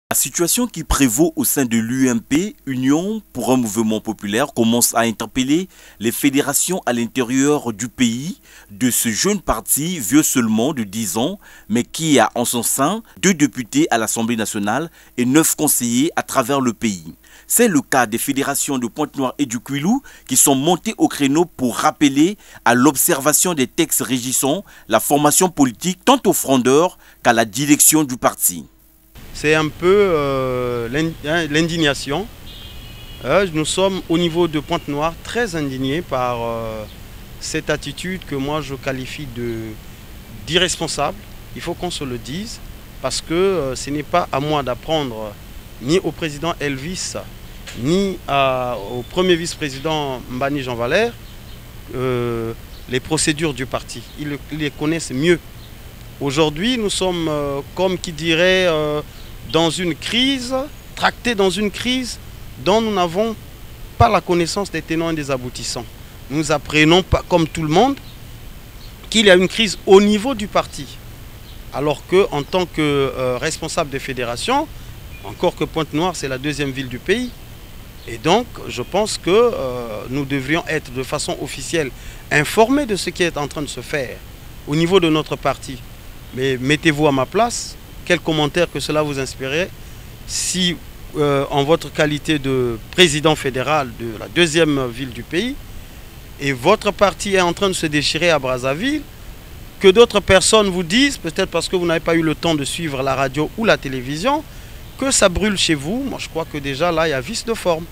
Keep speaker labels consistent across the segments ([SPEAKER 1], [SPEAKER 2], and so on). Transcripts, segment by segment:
[SPEAKER 1] La situation qui prévaut au sein de l'UMP, Union pour un mouvement populaire, commence à interpeller les fédérations à l'intérieur du pays de ce jeune parti vieux seulement de 10 ans, mais qui a en son sein 2 députés à l'Assemblée nationale et 9 conseillers à travers le pays. C'est le cas des fédérations de Pointe-Noire et du Kouilou qui sont montées au créneau pour rappeler à l'observation des textes régissant la formation politique tant aux frondeurs qu'à la direction du parti.
[SPEAKER 2] C'est un peu l'indignation. Nous sommes au niveau de Pointe-Noire très indignés par cette attitude que moi je qualifie d'irresponsable. Il faut qu'on se le dise parce que ce n'est pas à moi d'apprendre ni au président Elvis ni au premier vice-président Mbani Jean Valère les procédures du parti. Ils les connaissent mieux. Aujourd'hui, nous sommes, comme qui dirait, dans une crise, tractés dans une crise dont nous n'avons pas la connaissance des tenants et des aboutissants. Nous apprenons, pas comme tout le monde, qu'il y a une crise au niveau du parti. Alors qu'en tant que responsable des fédérations, encore que Pointe-Noire, c'est la 2e ville du pays. Et donc, je pense que nous devrions être de façon officielle informés de ce qui est en train de se faire au niveau de notre parti. Mais mettez-vous à ma place, quel commentaire que cela vous inspirait si, en votre qualité de président fédéral de la 2e ville du pays, et votre parti est en train de se déchirer à Brazzaville, que d'autres personnes vous disent, peut-être parce que vous n'avez pas eu le temps de suivre la radio ou la télévision, que ça brûle chez vous. Moi, je crois que déjà là, il y a vice de forme.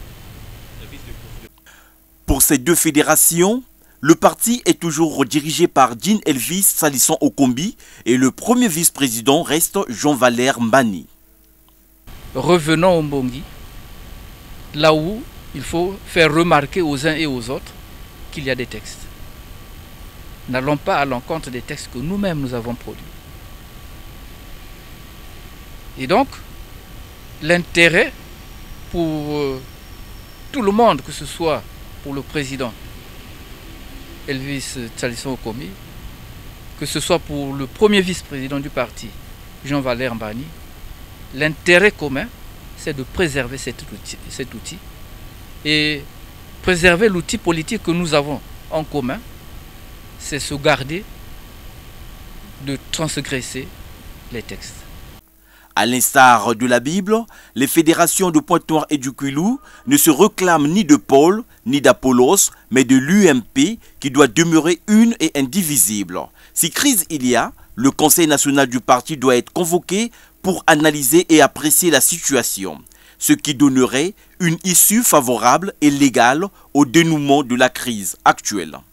[SPEAKER 1] Pour ces 2 fédérations, le parti est toujours dirigé par Jean Elvis Salisson Okombi et le premier vice-président reste Jean-Valère Mbani.
[SPEAKER 3] Revenons au Mbongi, là où il faut faire remarquer aux uns et aux autres qu'il y a des textes. N'allons pas à l'encontre des textes que nous-mêmes nous avons produits. Et donc, l'intérêt pour tout le monde, que ce soit pour le président Elvis Salisson Okombi, que ce soit pour le premier vice-président du parti, Jean-Valère Mbani, l'intérêt commun, c'est de préserver cet outil et préserver l'outil politique que nous avons en commun, c'est se garder de transgresser les textes.
[SPEAKER 1] À l'instar de la Bible, les fédérations de Pointe-Noire et du Kouilou ne se réclament ni de Paul ni d'Apollos, mais de l'UMP qui doit demeurer une et indivisible. Si crise il y a, le Conseil national du parti doit être convoqué pour analyser et apprécier la situation, ce qui donnerait une issue favorable et légale au dénouement de la crise actuelle.